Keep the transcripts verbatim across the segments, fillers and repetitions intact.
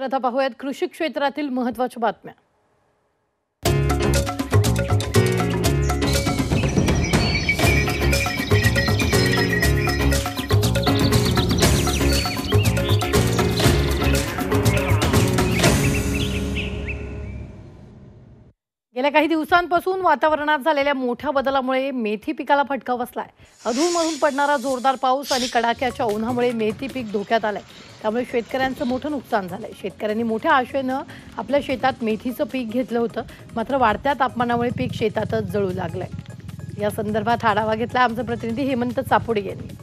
तर आता पाहूयात कृषी क्षेत्रातील महत्त्वाच्या बातम्या। गेल्या काही दिवसांपासून वातावरणात झालेल्या मोठ्या बदलामुळे मेथी पिकाला फटका बसलाय। अधूनमधून पडणारा जोरदार पाऊस आणि कडाक्याच्या उन्हामुळे मेथी पीक धोक्यात आलंय। त्यामुळे शेतकऱ्यांचं मोठं नुकसान झालंय। शेतकऱ्यांनी मोठ्या आशेनं आपल्या शेतात मेथीचं पीक घेतलं होतं, मात्र वाढत्या तापमानामुळे पीक शेतातच जळू लागलंय। या संदर्भात आढावा घेतला आमचे प्रतिनिधी हेमंत चापोडे यांनी।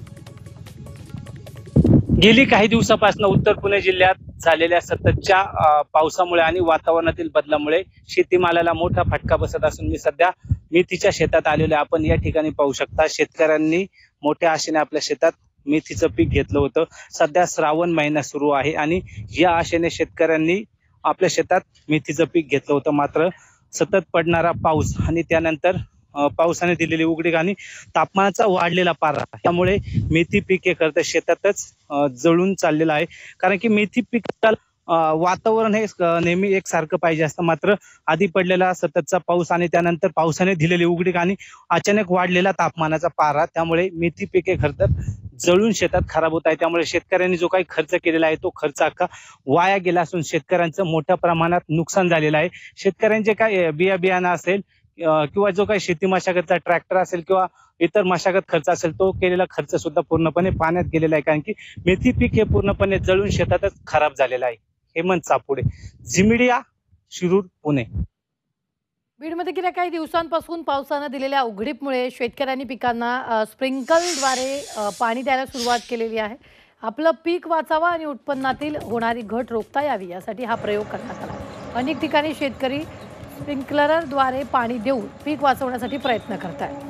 गेली काही दिवसापासून उत्तर पुणे जिल्ह्यात झालेल्या सततच्या पावसामुळे आणि वातावरणातील बदलामुळे शेतीमालाला मोठा फटका बसत असून मी सध्या मेथीच्या शेतात आलेलो आहे। आपण या ठिकाणी पाहू शकता शेतकऱ्यांनी मोठ्या आशेने आपल्या शेतात मेथीचं पीक घेतलं होतं। सध्या श्रावण महिना सुरू आहे आणि या आशेने शेतकऱ्यांनी आपल्या शेतात मेथीचं पीक घेतलं होतं, मात्र सतत पडणारा पाऊस आणि त्यानंतर पावसाने दिलेली उघडीक आणि तापमानाचा वाढलेला पारा त्यामुळे मेथी पीक हे खरं तर शेतातच जळून चाललेलं आहे। कारण की मेथी पिकाला वातावरण हे नेहमी एकसारखं पाहिजे असतं, मात्र आधी पडलेला सततचा पाऊस आणि त्यानंतर पावसाने दिलेली उघडीक आणि अचानक वाढलेला तापमानाचा पारा त्यामुळे मेथी पिके खरं तर जळून शेतात खराब होत आहे। त्यामुळे शेतकऱ्यांनी जो काही खर्च केलेला आहे तो खर्च अख्खा वाया गेला असून शेतकऱ्यांचं मोठ्या प्रमाणात नुकसान झालेलं आहे। शेतकऱ्यांचे काय बिया बियाणं असेल किंवा जो काही शेती मशागतचा ट्रॅक्टर असेल किंवा इतर मशागत खर्च असेल तो केलेला खर्च सुद्धा पूर्णपणे पाण्यात गेलेला आहे। कारण की मेथी पीक हे पूर्णपणे जळून शेतातच खराब झालेलं आहे। हेमंत चापोडे, झी मीडिया, शिरूर, पुणे। बीडमध्ये गेल्या काही दिवसांपासून पावसानं दिलेल्या उघडीपमुळे शेतकऱ्यांनी पिकांना स्प्रिंकलद्वारे पाणी द्यायला सुरुवात केलेली आहे। आपलं पीक वाचावा आणि उत्पन्नातील होणारी घट रोखता यावी यासाठी हा प्रयोग करण्यात आला। अनेक ठिकाणी शेतकरी स्प्रिंकलरद्वारे पाणी देऊन पीक वाचवण्यासाठी प्रयत्न करत आहेत।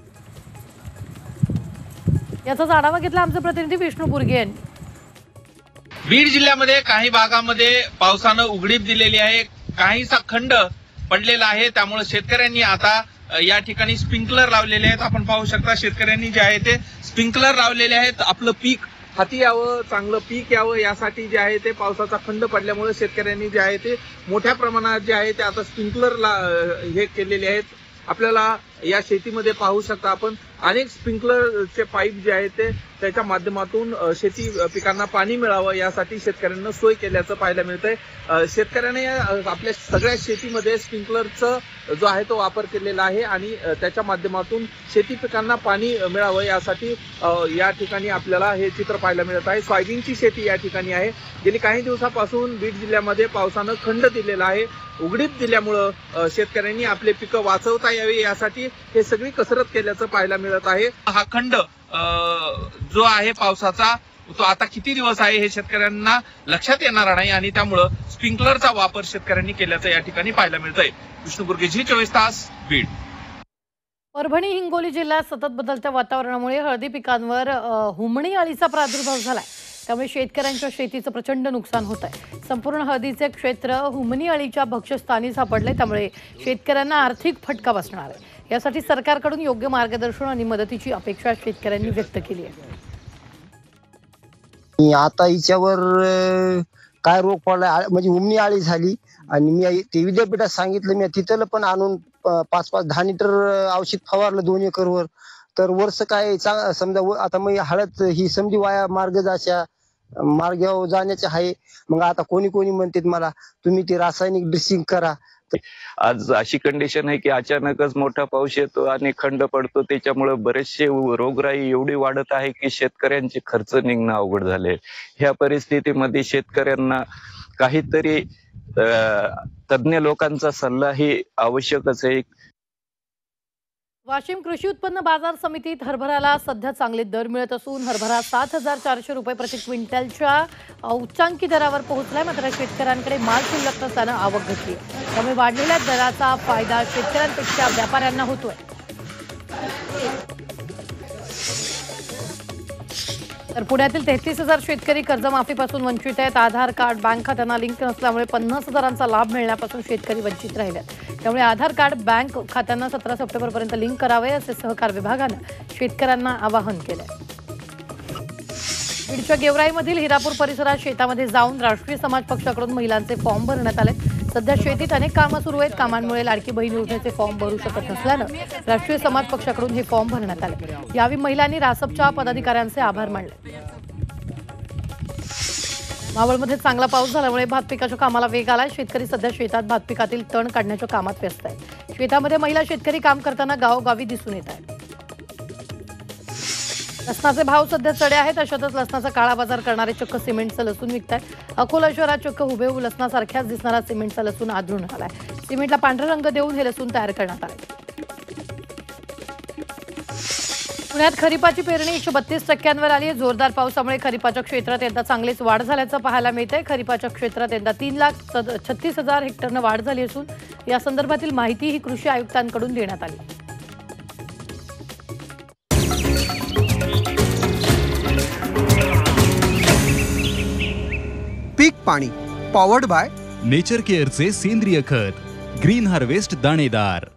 याचाच आढावा घेतला आमचे प्रतिनिधी विष्णू बुर्गे यांनी। बीड जिल्ह्यामध्ये काही भागामध्ये पावसानं उघडीप दिलेली आहे, काहीसा खंड पडलेला आहे। त्यामुळे शेतकऱ्यांनी आता या ठिकाणी स्प्रिंकलर लावलेले आहेत। आपण पाहू शकता शेतकऱ्यांनी जे आहे ते स्प्रिंकलर लावलेले आहेत। आपलं पीक हाती यावं, चांगलं पीक यावं यासाठी जे आहे ते पावसाचा खंड पडल्यामुळे शेतकऱ्यांनी जे आहे ते मोठ्या प्रमाणात जे आहे ते आता स्प्रिंकलर हे केलेले आहेत। आपल्याला या शेतीमध्ये पाहू शकता आपण अनेक स्प्रिंकलरचे पाईप जे आहेत ते त्याच्या माध्यमातून शेती पिकांना पाणी मिळावं यासाठी शेतकऱ्यांना सोय केल्याचं पाहायला मिळतंय। शेतकऱ्याने आपल्या सगळ्या शेतीमध्ये स्प्रिंकलरचा जो आहे तो वापर केलेला आहे आणि त्याच्या माध्यमातून शेती पिकांना पाणी मिळावं यासाठी या ठिकाणी आपल्याला हे चित्र पाहायला मिळत आहे। सोयाबीनची शेती या ठिकाणी आहे। गेली काही दिवसापासून बीड जिल्ह्यामध्ये पावसानं खंड दिलेला आहे। उघडीप दिल्यामुळं शेतकऱ्यांनी आपले पिकं वाचवता यावी यासाठी हे सगळी कसरत केल्याचं पाहायला मिळत आहे। हा खंड जो आहे पावसाचा तो आता किती दिवस आहे हे शेतकऱ्यांना लक्षात येणार नाही आणि त्यामुळं स्प्रिंकलरचा वापर शेतकऱ्यांनी केल्याचं या ठिकाणी पाहायला मिळतंय। विष्णू बुर्गे, झी चोवीस तास, बीड। परभणी हिंगोली जिल्ह्यात सतत बदलत्या वातावरणामुळे हळदी पिकांवर हुमणी अळीचा प्रादुर्भाव झालाय। त्यामुळे शेतकऱ्यांच्या शेतीचं प्रचंड नुकसान होत आहे। संपूर्ण हळदीचे क्षेत्र हुमणी अळीच्या भक्षस्थानी सापडले, त्यामुळे शेतकऱ्यांना आर्थिक फटका बसणार आहे। यासाठी सरकारकडून योग्य मार्गदर्शन आणि मदतीची अपेक्षा शेतकऱ्यांनी व्यक्त केली आहे। आता हिच्यावर काय रोग पडला म्हणजे हुमणी अळी झाली आणि मी ते विद्यापीठात सांगितलं, मी तिथलं पण आणून पाच पाच दहा लिटर औषध फवारलं दोन एकरवर। तर वर्ष काय समजा आता मग हळद ही समजी वाया मार्ग जायच्या मार्गावर जाण्याचे आहे। मग आता कोणी कोणी म्हणतात मला तुम्ही ते रासायनिक ड्रेसिंग करा। आज अशी कंडिशन आहे की अचानकच मोठा पाऊस येतो आणि खंड पडतो, त्याच्यामुळे बरेचसे रोगराई एवढी वाढत आहे की शेतकऱ्यांचे खर्च निघणं अवघड झाले। ह्या परिस्थितीमध्ये शेतकऱ्यांना काहीतरी तज्ञ लोकांचा सल्लाही आवश्यकच आहे। वाशिम कृषी उत्पन्न बाजार समितीत हरभऱ्याला सध्या चांगले दर मिळत असून हरभरा सात हजार चारशे रुपये प्रति क्विंटलच्या उच्चांकी दरावर पोहोचलाय। मात्र शेतकऱ्यांकडे माल शिल्लक नसल्यानं आवक घटली, त्यामुळे वाढलेल्या दराचा फायदा शेतकऱ्यांपेक्षा व्यापाऱ्यांना होतोय। तर पुण्यातील तेहतीस हजार शेतकरी कर्जमाफीपासून वंचित आहेत। आधार कार्ड बँक खात्यांना लिंक नसल्यामुळे पन्नास हजारांचा लाभ मिळण्यापासून शेतकरी वंचित राहिले। त्यामुळे आधार कार्ड बँक खात्यांना सतरा सप्टेंबरपर्यंत लिंक करावे असे सहकार विभागाने शेतकऱ्यांना आवाहन केले। बीडच्या गेवराईमधील हिरापूर परिसरात शेतामध्ये जाऊन राष्ट्रीय समाज पक्षाकडून महिलांचे फॉर्म भरण्यात आले. सध्या शेतीत अनेक कामं सुरू आहेत. कामांमुळे लाडकी बहीण योजनेचे फॉर्म भरू शकत नसल्यानं राष्ट्रीय समाज पक्षाकडून हे फॉर्म भरण्यात आले. यावेळी महिलांनी रासपच्या पदाधिकाऱ्यांचे आभार मानले. मावळमध्ये चांगला पाऊस झाल्यामुळे भात पिकाच्या कामाला वेग आलाय. शेतकरी सध्या शेतात भात पिकातील तण काढण्याच्या कामात व्यस्त आहेत. शेतामध्ये महिला शेतकरी काम करताना गावोगावी दिसून येत आहेत. लसणाचे भाव सध्या चढे आहेत. अशातच लसणाचा काळा बाजार करणारे चक्क सिमेंटचं लसूण विकतात. अकोला शहरात चक्क हुबेहूब लसणासारख्याच दिसणारा सिमेंटचा लसूण आढळून आलाय. सिमेंटला पांढरा रंग देऊन हे लसूण तयार करण्यात आले. पुण्यात खरीपाची पेरणी एकशे बत्तीस टक्क्यांवर आली आहे. जोरदार पावसामुळे खरीपाच्या क्षेत्रात यंदा चांगलीच वाढ झाल्याचं पाहायला मिळतंय. खरीपाच्या क्षेत्रात यंदा तीन लाख छत्तीस हजार हेक्टरनं वाढ झाली असून या संदर्भातील माहिती ही कृषी आयुक्तांकडून देण्यात आली. पीक पाणी पॉवर्ड बाय नेचर केअरचे सेंद्रिय खत ग्रीन हार्वेस्ट दाणेदार.